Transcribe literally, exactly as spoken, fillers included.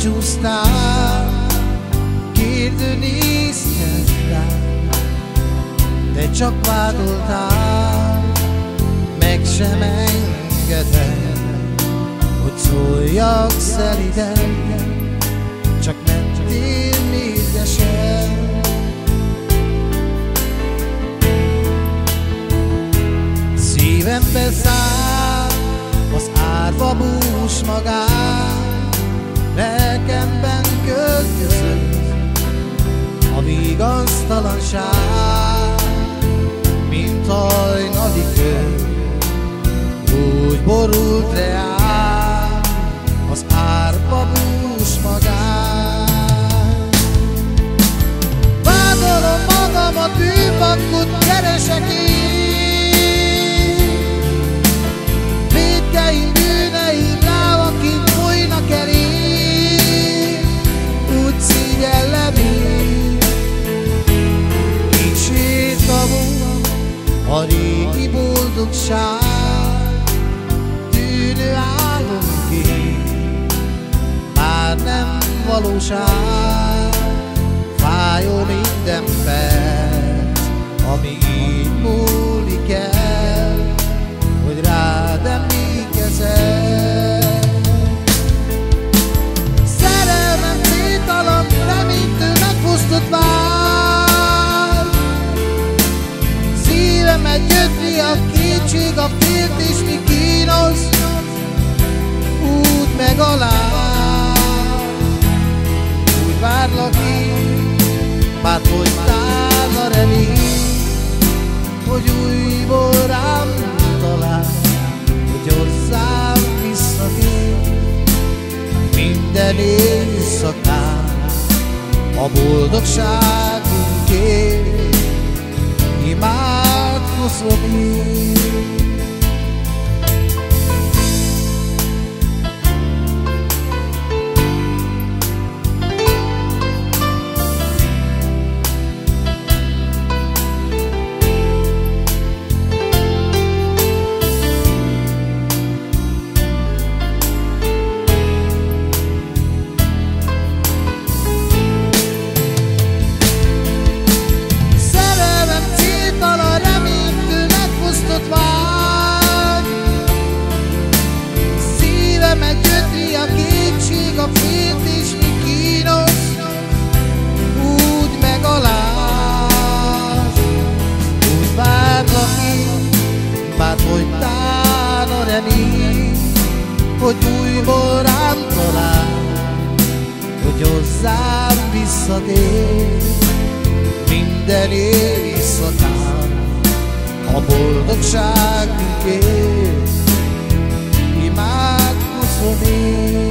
búcsúztál, kérdő néztek rám, de csak vádoltál, meg sem engeded, hogy szóljak szeliden, csak mentél mérgesen. Szívembe száll az árva bús magán, lelkemben költözött a vigasztalanság, mint hajnali kör, úgy borult reám az árva bús magán. Vádolom magamat, bűnbankot keresek én, vétkeim, bűneim lávaként folynak elém, úgy szígyellem én. Kísért tavon a régi boldogság, tűnő álomként, már nem valóság. Fájó minden perc, ami így múlik el, hogy rád emlékezel. Szerelmem céltalan, reménytől megfosztott vár, szívemet gyötri a kétség, a féltés, mi kínos, úgy megaláz. Úgy várlak én, bár fogytál a remény, hogy újból rám talál, hogy hozzám visszatér. Minden éjszakán a boldogságunkért imádkozom én. A féltés, mi kínos, úgy megaláz. Úgy várlak én, bár fogytál a remény, hogy újból rám talál, hogy hozzám visszatér. Minden éjszakán a boldogságunkért imádkozom én.